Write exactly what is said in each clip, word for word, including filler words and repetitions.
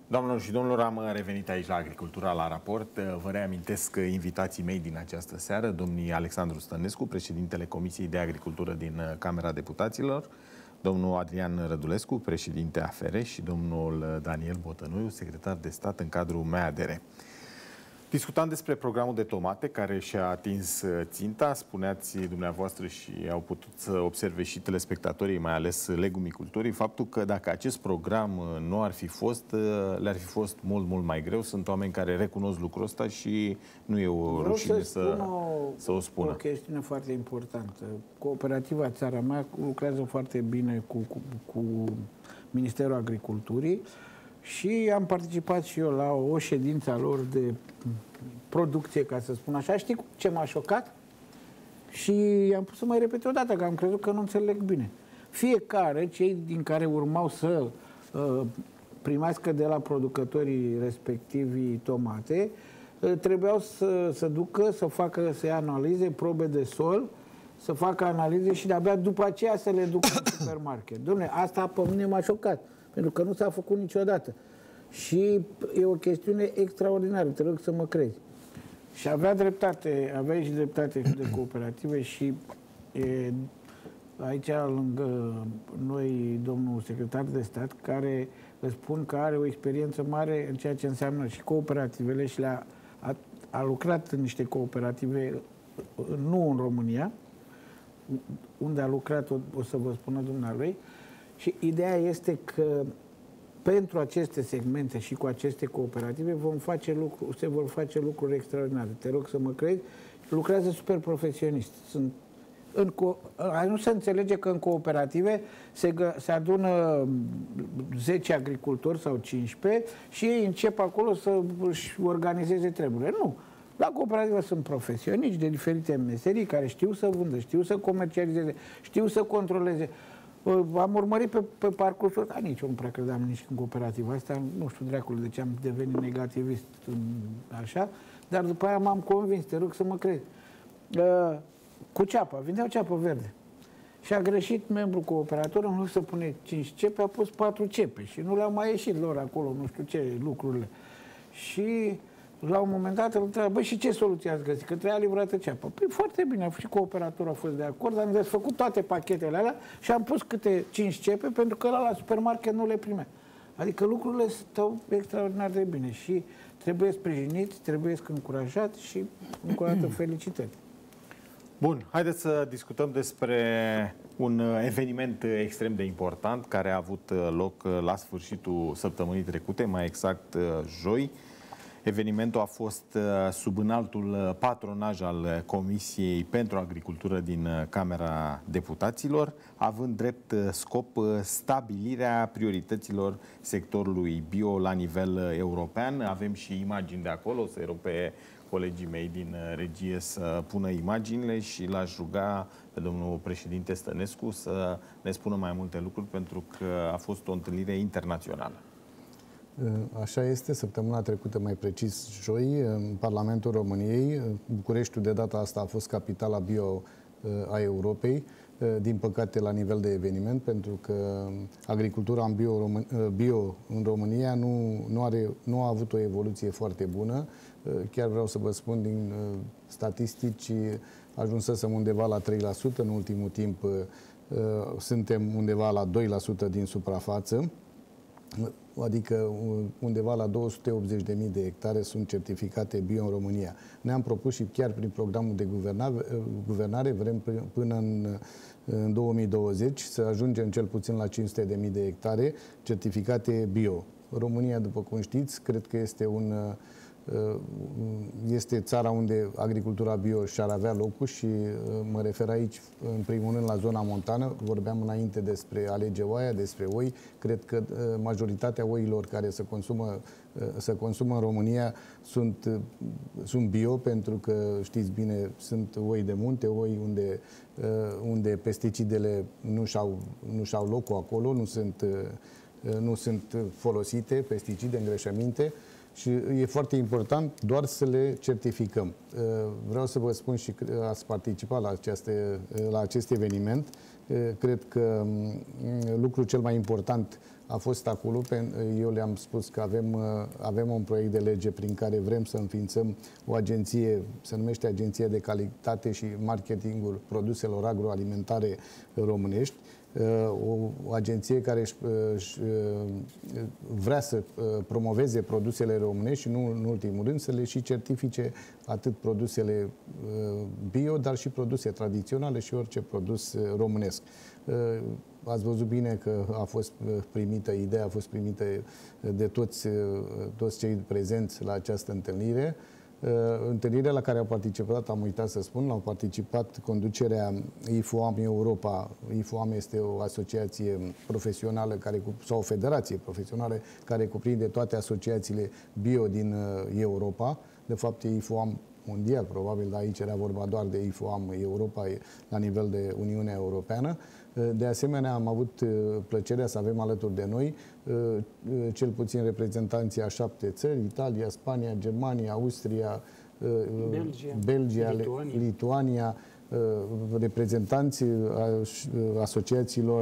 Doamnelor și domnilor, am revenit aici la Agricultura la Raport. Vă reamintesc invitații mei din această seară, domnii Alexandru Stănescu, președintele Comisiei de Agricultură din Camera Deputaților, domnul Adrian Rădulescu, președinte A F R și domnul Daniel Botănuiu, secretar de stat în cadrul M A D R. Discutam despre programul de tomate care și-a atins ținta. Spuneați dumneavoastră și au putut să observe și telespectatorii, mai ales legumicultorii, faptul că dacă acest program nu ar fi fost, le-ar fi fost mult, mult mai greu. Sunt oameni care recunosc lucrul ăsta și nu e o Vreau rușine să, să, o, să o spună. O chestiune foarte importantă. Cooperativa Țara Mea lucrează foarte bine cu, cu, cu Ministerul Agriculturii și am participat și eu la o ședință a lor de producție, ca să spun așa. Știi ce m-a șocat? Și am pus să mai repet o dată, că am crezut că nu înțeleg bine. Fiecare, cei din care urmau să uh, primească de la producătorii respectivi tomate, uh, trebuiau să, să ducă, să facă, să ia analize, probe de sol, să facă analize și de-abia după aceea să le ducă în supermarket. Dom'le, asta pe mine m-a șocat, pentru că nu s-a făcut niciodată. Și e o chestiune extraordinară, te rog să mă crezi. Și avea dreptate, avea și dreptate de cooperative și e, aici lângă noi domnul secretar de stat, care îți spun că are o experiență mare în ceea ce înseamnă și cooperativele și le-a a, a lucrat în niște cooperative, nu în România, unde a lucrat, o, o să vă spună dumnealui, și ideea este că pentru aceste segmente și cu aceste cooperative vom face lucru, se vor face lucruri extraordinare. Te rog să mă crezi, lucrează super profesionist. Sunt în co nu se înțelege că în cooperative se, se adună zece agricultori sau cincisprezece și ei încep acolo să își organizeze treburile. Nu. La cooperativă sunt profesioniști de diferite meserii care știu să vândă, știu să comercializeze, știu să controleze. Am urmărit pe, pe parcursul ăsta, nici eu nu prea credeam nici în cooperativa asta, nu știu dracului de ce am devenit negativist așa, dar după aia m-am convins, te rog să mă crezi. Uh, cu ceapă, vindeau ceapă verde. Și a greșit membru cooperator, în loc să pune cinci cepe, a pus patru cepe și nu le-au mai ieșit lor acolo, nu știu ce, lucrurile. Și la un moment dat îl întreabă, băi, și ce soluție ați găsit? Că trebuia livrată ceapă. Păi foarte bine, și cooperatorul a fost de acord, am desfăcut toate pachetele alea și am pus câte cinci cepe pentru că ăla la supermarket nu le primea. Adică lucrurile stau extraordinar de bine și trebuie sprijiniți, trebuie încurajați și încă o dată felicitări. Bun, haideți să discutăm despre un eveniment extrem de important care a avut loc la sfârșitul săptămânii trecute, mai exact joi. Evenimentul a fost sub înaltul patronaj al Comisiei pentru Agricultură din Camera Deputaților, având drept scop stabilirea priorităților sectorului bio la nivel european. Avem și imagini de acolo, o să-i rog pe colegii mei din regie să pună imaginile și l-aș ruga pe domnul președinte Stănescu să ne spună mai multe lucruri, pentru că a fost o întâlnire internațională. Așa este, săptămâna trecută, mai precis joi, în Parlamentul României, Bucureștiul de data asta a fost capitala bio a Europei, din păcate la nivel de eveniment, pentru că agricultura în bio, bio în România nu, nu, are, nu a avut o evoluție foarte bună. Chiar vreau să vă spun din statistici, ajunsesem undeva la trei la sută, în ultimul timp suntem undeva la doi la sută din suprafață. Adică undeva la două sute optzeci de mii de hectare sunt certificate bio în România. Ne-am propus și chiar prin programul de guvernare, guvernare vrem până în, în două mii douăzeci să ajungem cel puțin la cinci sute de mii de hectare certificate bio. România, după cum știți, cred că este un este țara unde agricultura bio și-ar avea locul și mă refer aici, în primul rând, la zona montană. Vorbeam înainte despre a lege oaia, despre oi. Cred că majoritatea oilor care se consumă, se consumă în România sunt, sunt bio, pentru că, știți bine, sunt oi de munte, oi unde, unde pesticidele nu și-au nu și-au locul acolo, nu sunt nu sunt folosite, pesticide, îngrășăminte, și e foarte important doar să le certificăm. Vreau să vă spun și că ați participat la, aceste, la acest eveniment. Cred că lucrul cel mai important a fost acolo. Eu le-am spus că avem, avem un proiect de lege prin care vrem să înființăm o agenție, se numește Agenția de Calitate și Marketingul Produselor Agroalimentare Românești. O agenție care își, își vrea să promoveze produsele românești și nu în ultimul rând să le și certifice atât produsele bio, dar și produse tradiționale și orice produs românesc. Ați văzut bine că a fost primită, ideea a fost primită de toți, toți cei prezenți la această întâlnire. Întâlnirea la care au participat, am uitat să spun, au participat conducerea IFOAM Europa. IFOAM este o asociație profesională care, sau o federație profesională care cuprinde toate asociațiile bio din Europa. De fapt, e IFOAM mondial, probabil, dar aici era vorba doar de IFOAM Europa la nivel de Uniunea Europeană. De asemenea, am avut plăcerea să avem alături de noi cel puțin reprezentanții a șapte țări: Italia, Spania, Germania, Austria, Belgia, Belgia Lituania, Lituania reprezentanții asociațiilor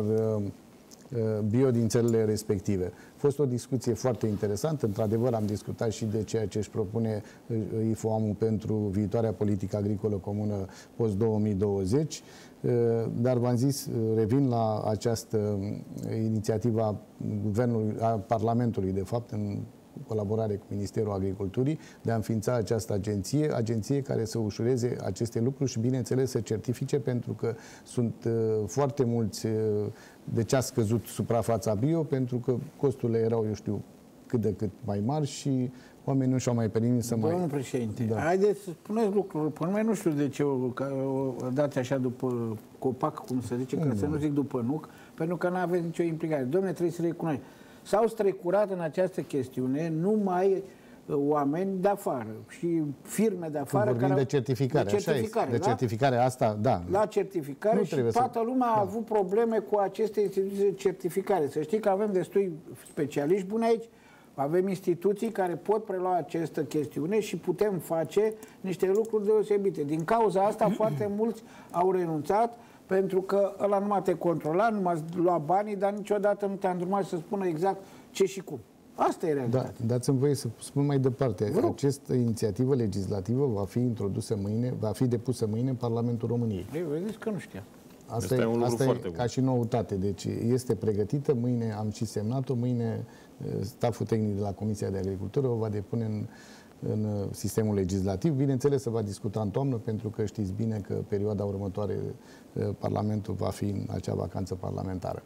bio din țările respective. A fost o discuție foarte interesantă. Într-adevăr, am discutat și de ceea ce își propune IFOAM-ul pentru viitoarea politică agricolă comună post două mii douăzeci. Dar v-am zis, revin la această inițiativă a Guvernului, a Parlamentului, de fapt, în colaborare cu Ministerul Agriculturii, de a înființa această agenție, agenție care să ușureze aceste lucruri și, bineînțeles, să certifice, pentru că sunt uh, foarte mulți uh, de ce a scăzut suprafața bio, pentru că costurile erau, eu știu, cât de cât mai mari și oamenii nu și-au mai permis să mai... Domnul președinte, da. Haideți să spuneți lucruri. Până mai nu știu de ce o, o dați așa după copac, cum se zice, că mm. să nu zic după nuc, pentru că nu aveți nicio implicare. Dom'le, trebuie să recunoaște. S-au strecurat în această chestiune numai oameni de afară și firme de afară. Vorbim care de certificare, de certificare, așa de certificare, asta, da. La certificare, și toată să... lumea da. a avut probleme cu aceste instituții de certificare. Să știi că avem destui specialiști buni aici. Avem instituții care pot prelua această chestiune și putem face niște lucruri deosebite. Din cauza asta, foarte mulți au renunțat, pentru că ăla nu te controla, nu m-a luat banii, dar niciodată nu te-a îndrumat să spună exact ce și cum. Asta e realitatea. Da, dați-mi voie să spun mai departe. Această inițiativă legislativă va fi introdusă mâine, va fi depusă mâine în Parlamentul României. Ei, vedeți că nu știam. Asta, asta e, asta e ca bun. Și noutate. Deci este pregătită, mâine am și semnat-o, mâine staful tehnic de la Comisia de Agricultură o va depune în, în sistemul legislativ. Bineînțeles, se va discuta în toamnă, pentru că știți bine că perioada următoare Parlamentul va fi în acea vacanță parlamentară.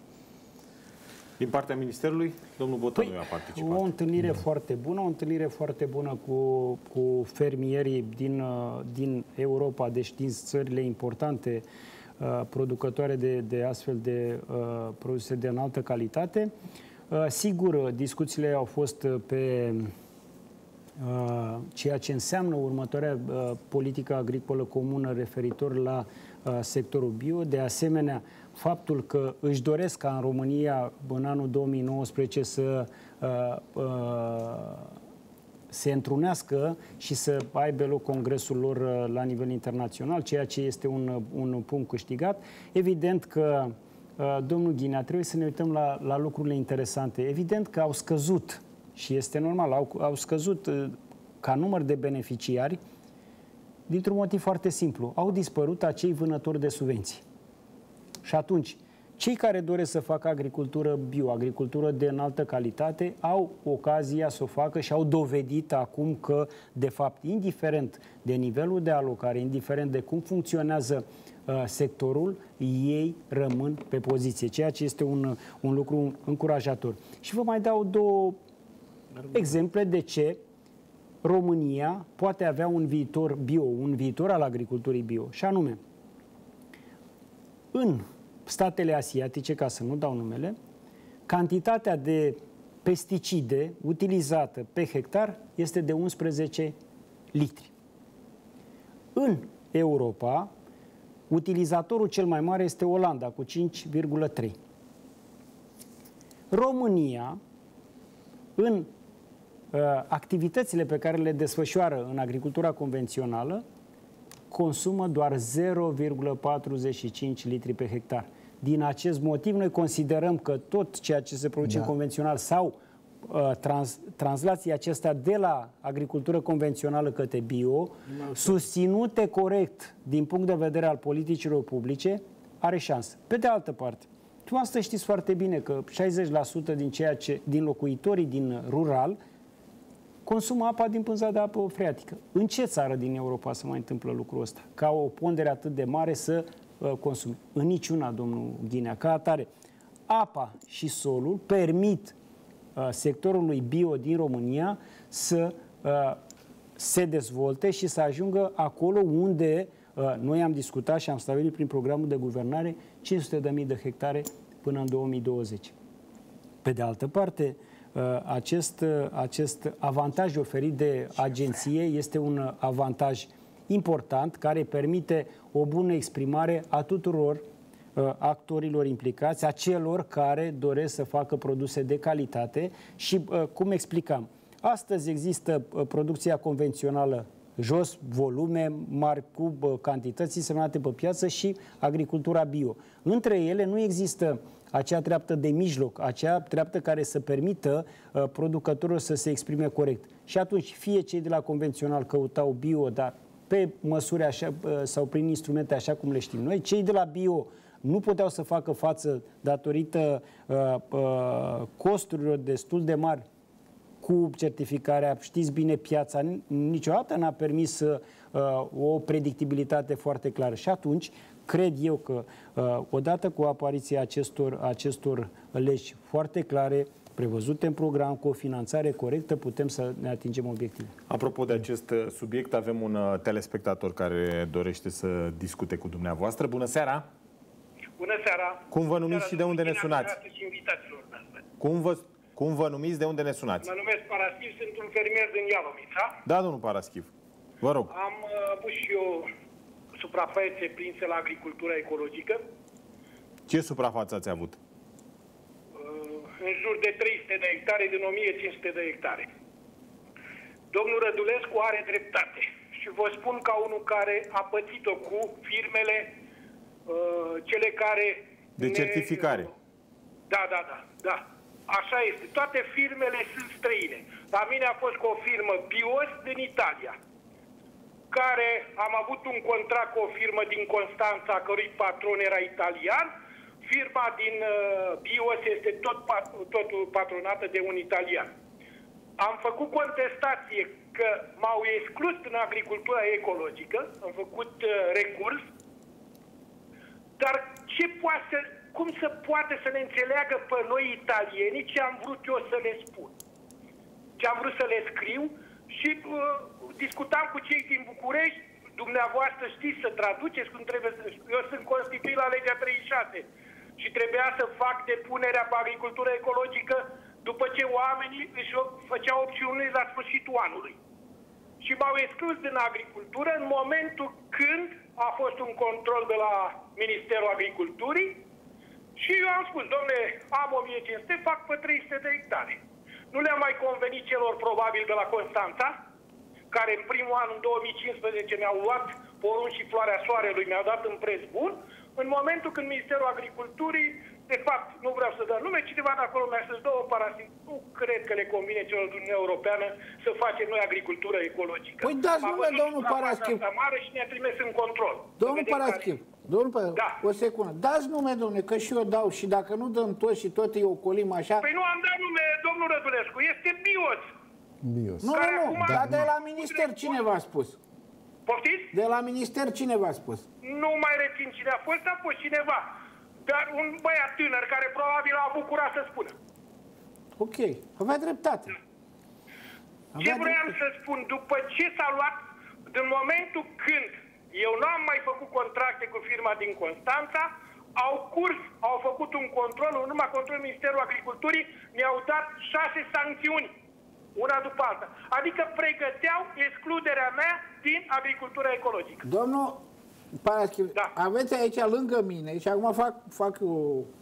Din partea Ministerului, domnul Botanu păi, a participat. O întâlnire da. foarte bună, o întâlnire foarte bună cu, cu fermierii din, din Europa, deci din țările importante, uh, producătoare de, de astfel de uh, produse de înaltă calitate. Uh, sigur, discuțiile au fost pe uh, ceea ce înseamnă următoarea uh, politică agricolă comună referitor la uh, sectorul bio. De asemenea, faptul că își doresc ca în România, în anul două mii nouăsprezece, să uh, uh, se întrunească și să aibă loc congresul lor uh, la nivel internațional, ceea ce este un, un punct câștigat. Evident că, uh, domnul Ghinea, trebuie să ne uităm la, la lucrurile interesante. Evident că au scăzut, și este normal, au, au scăzut uh, ca număr de beneficiari, dintr-un motiv foarte simplu. Au dispărut acei vânători de subvenții. Și atunci, cei care doresc să facă agricultură bio, agricultură de înaltă calitate, au ocazia să o facă și au dovedit acum că, de fapt, indiferent de nivelul de alocare, indiferent de cum funcționează uh, sectorul, ei rămân pe poziție, ceea ce este un, un lucru încurajator. Și vă mai dau două exemple de ce România poate avea un viitor bio, un viitor al agriculturii bio, și anume, în statele asiatice, ca să nu dau numele, cantitatea de pesticide utilizată pe hectar este de unsprezece litri. În Europa, utilizatorul cel mai mare este Olanda, cu cinci virgulă trei. România, în uh, activitățile pe care le desfășoară în agricultura convențională, consumă doar zero virgulă patruzeci și cinci litri pe hectar. Din acest motiv, noi considerăm că tot ceea ce se produce da. convențional sau uh, trans, translația acestea de la agricultură convențională către bio, susținute corect din punct de vedere al politicilor publice, are șansă. Pe de altă parte, tu asta știți foarte bine că șaizeci la sută din, ceea ce, din locuitorii din rural consumă apa din pânza de apă freatică. În ce țară din Europa se mai întâmplă lucrul ăsta? Ca o pondere atât de mare să uh, consume? În niciuna, domnul Ghinea. Ca atare, apa și solul permit uh, sectorului bio din România să uh, se dezvolte și să ajungă acolo unde uh, noi am discutat și am stabilit prin programul de guvernare cinci sute de mii de hectare până în două mii douăzeci. Pe de altă parte, Acest, acest avantaj oferit de agenție este un avantaj important care permite o bună exprimare a tuturor uh, actorilor implicați, a celor care doresc să facă produse de calitate și, uh, cum explicam, astăzi există uh, producția convențională jos, volume mari, cu uh, cantități semnate pe piață și agricultura bio. Între ele nu există acea treaptă de mijloc, acea treaptă care să permită uh, producătorul să se exprime corect. Și atunci, fie cei de la convențional căutau bio, dar pe măsuri așa, uh, sau prin instrumente așa cum le știm noi, cei de la bio nu puteau să facă față datorită uh, uh, costurilor destul de mari cu certificarea. Știți bine, piața niciodată n-a permis uh, o predictibilitate foarte clară. Și atunci, cred eu că, uh, odată cu apariția acestor, acestor legi foarte clare, prevăzute în program, cu o finanțare corectă, putem să ne atingem obiectivul. Apropo de acest subiect, avem un uh, telespectator care dorește să discute cu dumneavoastră. Bună seara! Bună seara! Cum vă numiți și de unde ne sunați? Cum vă, cum vă numiți, de unde ne sunați? Mă numesc Paraschiv, sunt un fermier din Ialomița. Da, domnul Paraschiv. Vă rog. Am uh, avut și eu suprafețe prinse la agricultura ecologică. Ce suprafață ați avut? În jur de trei sute de hectare din o mie cinci sute de hectare. Domnul Rădulescu are dreptate. Și vă spun ca unul care a pățit-o cu firmele, uh, cele care... De ne... certificare. Da, da, da, da. Așa este. Toate firmele sunt străine. La mine a fost cu o firmă Bios din Italia, care am avut un contract cu o firmă din Constanța, a cărui patron era italian. Firma din uh, Bios este tot, totul patronată de un italian. Am făcut contestație că m-au exclus din agricultura ecologică, am făcut uh, recurs, dar ce poate, cum se poate să ne înțeleagă pe noi italienii ce am vrut eu să le spun? Ce am vrut să le scriu și uh, discutam cu cei din București, dumneavoastră știți să traduceți cum trebuie să... Eu sunt constituit la legea treizeci și șase. Și trebuia să fac depunerea pe agricultură ecologică după ce oamenii își făceau opțiunile la sfârșitul anului. Și m-au exclus din agricultură în momentul când a fost un control de la Ministerul Agriculturii și eu am spus, dom'le, am o mie cinci sute, fac pe trei sute de hectare. Nu le-a mai convenit celor probabil de la Constanța, care în primul an, în două mii cincisprezece, mi-au luat porumb și floarea soarelui, mi-au dat în preț bun. În momentul când Ministerul Agriculturii, de fapt, nu vreau să dau nume, cineva de acolo mi-a spus, două Paraschiv, nu cred că le convine celor din Uniunea Europeană să facem noi agricultură ecologică. Păi dați nume, domnul Paraschiv. Mare și ne-a trimis în control. Domnul Paraschiv, care... domnul Paraschiv, da. O secundă. Dați nume, domnule, că și eu dau și dacă nu dăm toți și tot îi ocolim așa... Păi nu am dat nume, domnul Rădulescu, este Bios. Bios. Nu, nu, nu, dar de la minister cine v-a spus? Poftiți? De la minister cine v-a spus? Nu mai rețin cine a fost, a fost cineva. Dar un băiat tânăr care probabil a avut curaj să spună. Ok, avea dreptate. Avea ce vreau dreptate. să spun, după ce s-a luat, din momentul când eu nu am mai făcut contracte cu firma din Constanța, au curs, au făcut un control, în urma controlului Ministerul Agriculturii, mi-au dat șase sancțiuni. Una după alta. Adică pregăteau excluderea mea din agricultura ecologică. Domnul Paraschiv, da. Aveți aici lângă mine, și acum fac, fac o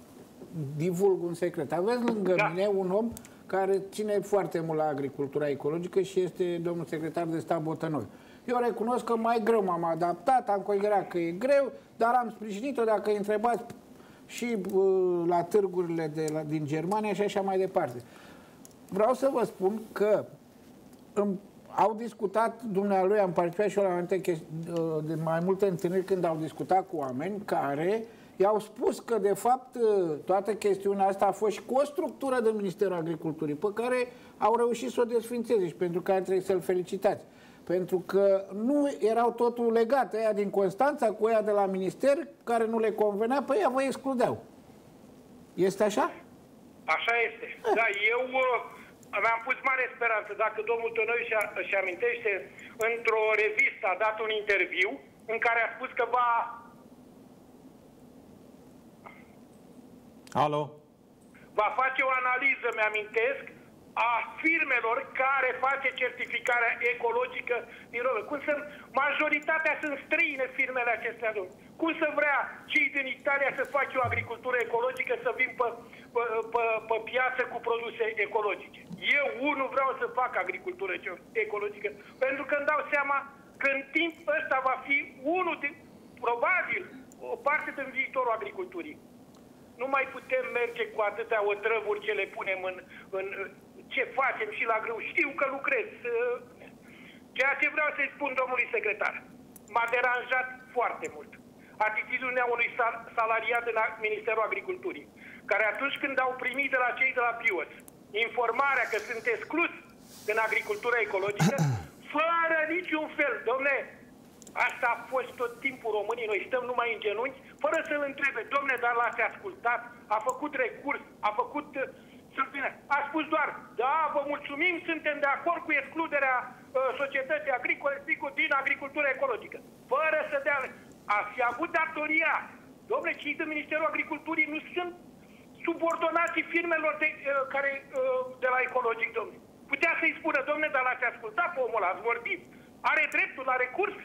divulg un secret. Aveți lângă Da. mine un om care ține foarte mult la agricultura ecologică și este domnul secretar de stat Botănoi. Eu recunosc că mai greu m-am adaptat, am considerat că e greu, dar am sprijinit-o dacă îi întrebați și uh, la târgurile de la, din Germania și așa mai departe. Vreau să vă spun că îmi, au discutat, dumnealui, am participat și eu la multe chesti- uh, de mai multe întâlniri când au discutat cu oameni care i-au spus că, de fapt, uh, toată chestiunea asta a fost și cu o structură de Ministerul Agriculturii, pe care au reușit să o desfințeze și pentru care trebuie să-l felicitați. Pentru că nu erau totul legate, aia din Constanța cu aia de la minister, care nu le convenea, pe ea vă excludeau. Este așa? Așa este. Da, eu uh, mi-am pus mare speranță. Dacă domnul Tănoi își amintește, într-o revistă a dat un interviu în care a spus că va... Alo? va face o analiză, mi-amintesc, a firmelor care face certificarea ecologică din România. Cum sunt, majoritatea sunt străine firmele acestea, domnule. Cum să vrea cei din Italia să facă o agricultură ecologică, să vin pe, pe, pe, pe piață cu produse ecologice? Eu, unul, vreau să fac agricultură ecologică, pentru că îmi dau seama că în timp ăsta va fi unul din, probabil, o parte din viitorul agriculturii. Nu mai putem merge cu atâtea otrăvuri ce le punem în, în ce facem și la grâu. Știu că lucrez. Ceea ce vreau să-i spun domnului secretar, m-a deranjat foarte mult atitudinea unui salariat de la Ministerul Agriculturii, care atunci când au primit de la cei de la BIOS informarea că sunt exclus din agricultura ecologică, fără niciun fel, domne, asta a fost tot timpul românii, noi stăm numai în genunchi, fără să-l întrebe, domne, dar l-ați ascultat, a făcut recurs, a făcut... A spus doar, da, vă mulțumim, suntem de acord cu excluderea uh, societății agricole din agricultura ecologică. Fără să dea... A fi avut datoria. Dom'le, cei de Ministerul Agriculturii nu sunt subordonații firmelor de, uh, care, uh, de la ecologic, dom'le. Putea să-i spună, dom'le, dar l-ați ascultat pe omul, ați vorbit, are dreptul la recurs.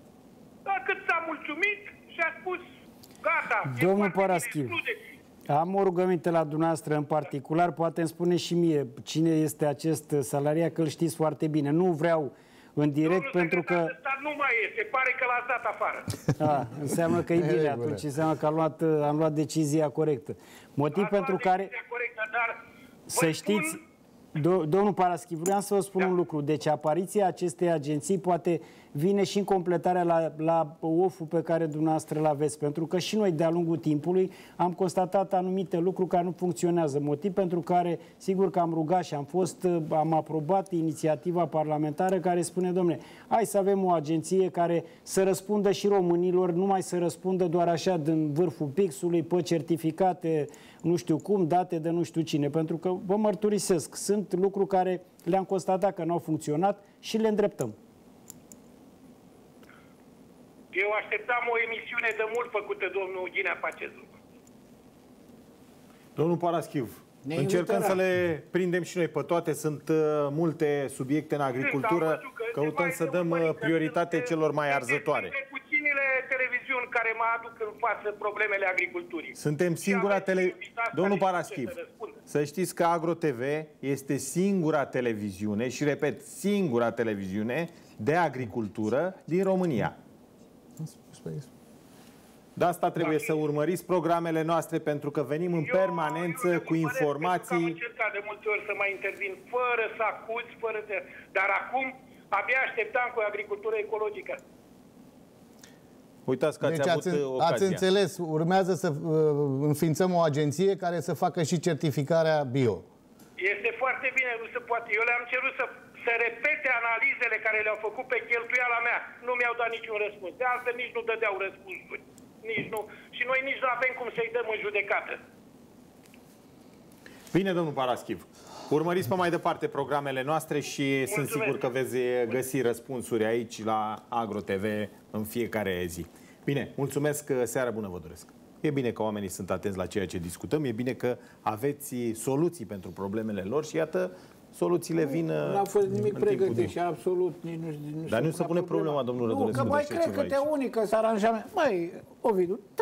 Dar cât s-a mulțumit și a spus, gata, domnul Paraschiv, am o rugăminte la dumneavoastră în particular, poate îmi spune și mie cine este acest salariat, că îl știți foarte bine. Nu vreau în direct, domnul pentru că... nu mai este, pare că l-ați dat afară. A, înseamnă că e bine, atunci înseamnă că am luat, am luat decizia corectă. Motiv am pentru care... Corectă, dar să știți, spun... do, domnul Paraschiv, vreau să vă spun da. un lucru. Deci apariția acestei agenții poate vine și în completarea la, la O F-ul pe care dumneavoastră l-aveți. Pentru că și noi, de-a lungul timpului, am constatat anumite lucruri care nu funcționează. Motiv pentru care, sigur că am rugat și am fost, am aprobat inițiativa parlamentară care spune, domnule, hai să avem o agenție care să răspundă și românilor, nu mai să răspundă doar așa din vârful pixului, pe certificate, nu știu cum, date de nu știu cine. Pentru că, vă mărturisesc, sunt lucruri care le-am constatat că nu au funcționat și le îndreptăm. Eu așteptam o emisiune de mult făcută, domnul Ghinea Pacezu. Domnul Paraschiv, ne încercăm să le prindem și noi pe toate. Sunt uh, multe subiecte în agricultură. Căutăm să dăm uh, prioritate celor mai arzătoare. Sunt puținile televiziuni care mă aduc în față problemele agriculturii. Suntem singura tele... Domnul Paraschiv, să știți că Agro T V este singura televiziune, și repet, singura televiziune de agricultură din România. De asta trebuie da. să urmăriți programele noastre, pentru că venim în eu, permanență eu, eu, cu informații. Am încercat de multe ori să mai intervin fără să acuz, fără să... Dar acum abia așteptam cu agricultură ecologică. Uitați că ați deci avut ați, ocazia. Ați înțeles, urmează să uh, înființăm o agenție care să facă și certificarea bio. Este foarte bine, nu se poate. Eu le-am cerut să, să repete analizele care le-au făcut pe cheltuiala mea. Nu mi-au dat niciun răspuns. De altfel nici nu dădeau răspunsuri. Nici nu. Și noi nici nu avem cum să-i dăm în judecată. Bine, domnul Paraschiv. Urmăriți pe mai departe programele noastre și mulțumesc. Sunt sigur că veți găsi răspunsuri aici la Agro T V în fiecare zi. Bine, mulțumesc, seară bună vă doresc. E bine că oamenii sunt atenți la ceea ce discutăm, e bine că aveți soluții pentru problemele lor și iată, soluțiile vin. Nu a fost nimic pregătit și absolut nici nu. Dar nu se pune problema, domnul Rădulescu. Nu, că mai cred că te unică să aranjament. Măi, Ovidiu, trebuie.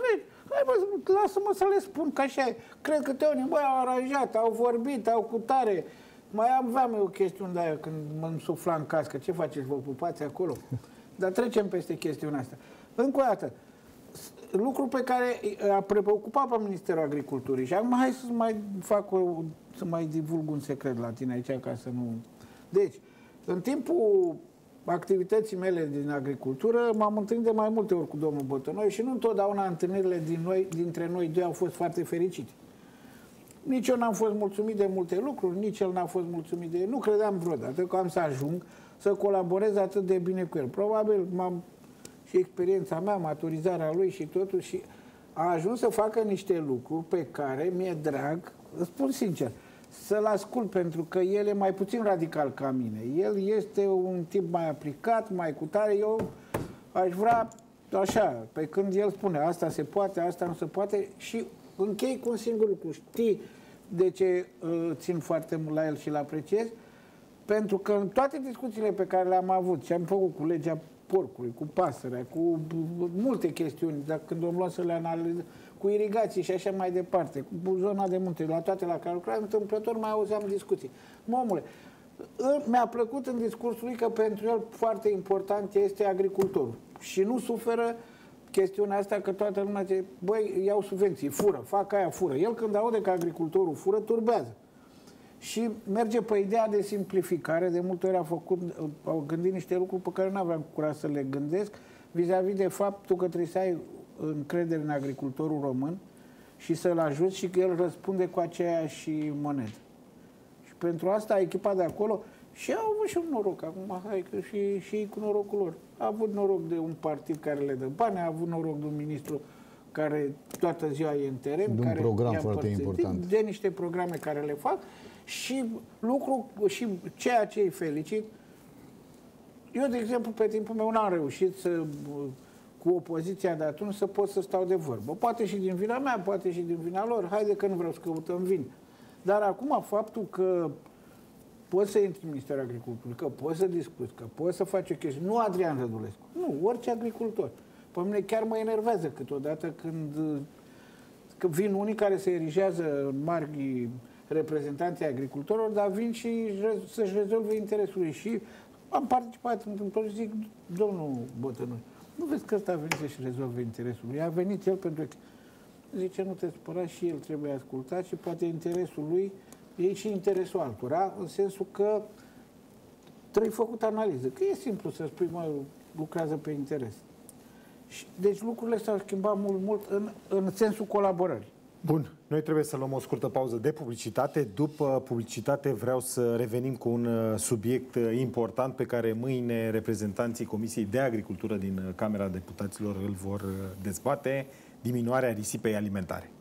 Hai mă, lasă-mă să le spun, că așa e. Cred că te unii, băi, au aranjat, au vorbit, au cu tare. Mai aveam eu chestiuni de aia când mă sufla în cască. Ce faceți, vă pupați acolo? Dar trecem peste chestiunea asta. Încă o dată, lucru pe care a preocupat pe Ministerul Agriculturii. Și acum hai să mai fac o, să mai divulg un secret la tine aici, ca să nu... Deci, în timpul activității mele din agricultură, m-am întâlnit de mai multe ori cu domnul Bătănoi și nu întotdeauna întâlnirile din noi, dintre noi doi au fost foarte fericite. Nici eu n-am fost mulțumit de multe lucruri, nici el n-a fost mulțumit de... Nu credeam vreodată că am să ajung să colaborez atât de bine cu el. Probabil m-am... și experiența mea, maturizarea lui și totul, și a ajuns să facă niște lucruri pe care mi-e drag, îți spun sincer, să-l ascult, pentru că el e mai puțin radical ca mine. El este un tip mai aplicat, mai cutare. Eu aș vrea așa, pe când el spune asta se poate, asta nu se poate, și închei cu un singur lucru. Știi de ce uh, țin foarte mult la el și îl apreciez? Pentru că în toate discuțiile pe care le-am avut și am făcut cu legea porcului, cu pasărea, cu multe chestiuni, dar când am luat să le analizăm, cu irigații și așa mai departe, cu zona de munte, la toate la care lucram, întâmplător mai auzeam discuții. Mă, omule, mi-a plăcut în discursul lui că pentru el foarte important este agricultorul și nu suferă chestiunea asta că toată lumea zice, băi, iau subvenții, fură, fac aia, fură. El când aude că agricultorul fură, turbează. Și merge pe ideea de simplificare. De multe ori a făcut, au gândit niște lucruri pe care nu aveam curaj să le gândesc, vis-a-vis -vis de faptul că trebuie să ai încredere în agricultorul român și să-l ajuți și că el răspunde cu aceeași monedă. Și pentru asta echipa de acolo și au avut și un noroc. Acum, hai că și, și cu norocul lor. A avut noroc de un partid care le dă bani, a avut noroc de un ministru care toată ziua e în teren, de un care program foarte important. De niște programe care le fac și lucru, și ceea ce îi felicit. Eu, de exemplu, pe timpul meu n-am reușit să, cu opoziția de atunci, să pot să stau de vorbă. Poate și din vina mea, poate și din vina lor. Haide că nu vreau să căutăm vin. Dar acum faptul că poți să intri în Ministerul Agriculturii, că poți să discuți, că poți să faci o chestie. Nu Adrian Rădulescu, nu, orice agricultor. Pe mine chiar mă enervează câteodată când, când vin unii care se erigează în mari reprezentanții agricultorilor, dar vin și să-și rezolve interesul. Și am participat într-un și zic, domnul Bătănoi, nu vezi că ăsta a venit să-și rezolve interesul lui? A venit el pentru că... Zice, nu te spăra, și el trebuie ascultat și poate interesul lui e și interesul altora, în sensul că trebuie făcut analiză. Că e simplu să spui, mă, lucrează pe interes. Deci lucrurile s-au schimbat mult, mult în, în sensul colaborării. Bun, noi trebuie să luăm o scurtă pauză de publicitate. După publicitate vreau să revenim cu un subiect important pe care mâine reprezentanții Comisiei de Agricultură din Camera Deputaților îl vor dezbate: diminuarea risipei alimentare.